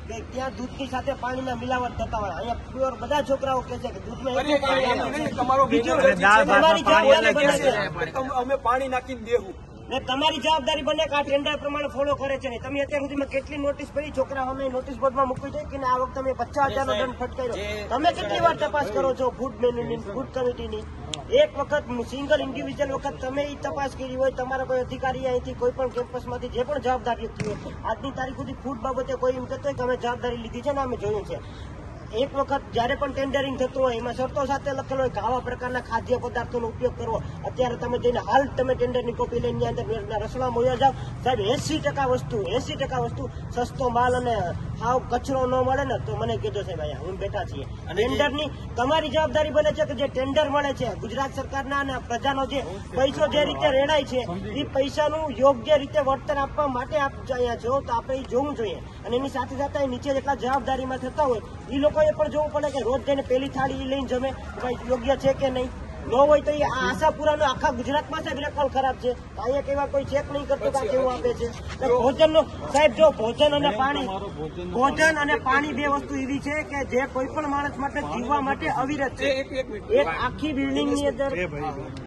કે ત્યાં દૂધની સાથે પાણીના મિલાવટ થતા હોય. અહીંયા પ્યોર બધા છોકરાઓ કે છે કે દૂધમાં અમે પાણી નાખીને દેવું. તમારી જવાબદારી બને કે આ ટેન્ડર પ્રમાણે ફોલો કરે છે નહીં. તમે અત્યાર સુધીમાં કેટલી નોટિસ પડી છોકરા અમે નોટિસ બોર્ડમાં મૂકવી જોઈએ કે આ વખતે અમે 50,000 નો દંડ ફટકાર્યો. તમે કેટલી વાર તપાસ કરો છો ફૂડ મેન્યુની, ફૂડ કમિટીની? એક વખત સિંગલ ઇન્ડિવિજ્યુઅલ વખત તમે એ તપાસ કરી હોય, તમારા કોઈ અધિકારી અહીંથી કોઈ પણ કેમ્પસમાંથી જે પણ જવાબદાર વ્યક્તિ હોય, આજની તારીખ સુધી ફૂડ બાબતે કોઈ એમ કહેતો હોય કે અમે જવાબદારી લીધી છે ને અમે જોયું છે. એક વખત જયારે પણ ટેન્ડરિંગ થતું હોય એમાં શરતો સાથે લખેલો હોય કે આવા પ્રકારના ખાદ્ય પદાર્થોનો ઉપયોગ કરવો. અત્યારે તમે જઈને હાલ તમે ટેન્ડરની કોપી લઈને અંદર રસોડામાં મોયા જાવ સાહેબ, 80% વસ્તુ સસ્તો માલ અને હાવ કચરો ન મળે ને તો મને કહેજો સાહેબ, અહીંયા હું બેઠા છીએ. ટેન્ડરની તમારી જવાબદારી બને છે કે જે ટેન્ડર મળે છે ગુજરાત સરકારના અને પ્રજાનો જે પૈસો જે રીતે રેડાય છે એ પૈસાનું યોગ્ય રીતે વળતર આપવા માટે આપ અહીંયા જો તો આપણે એ જોવું જોઈએ. અને એની સાથે સાથે નીચે જેટલા જવાબદારીમાં થતા હોય એ લોકોએ પણ જોવું પડે કે રોજ જઈને પેલી થાળી લઈને જમે ભાઈ યોગ્ય છે કે નહીં. ન હોય તો એ આશાપુરાનો આખા ગુજરાતમાં સાહેબ રેકોર્ડ ખરાબ છે. અહીંયા કેવા કોઈ ચેક નહીં કરતો કે કેવું આપે છે. ભોજનનો સાહેબ જો ભોજન અને પાણી બે વસ્તુ એવી છે કે જે કોઈ પણ માણસ માટે જીવવા માટે અવિરત છે. એક આખી બિલ્ડિંગની અંદર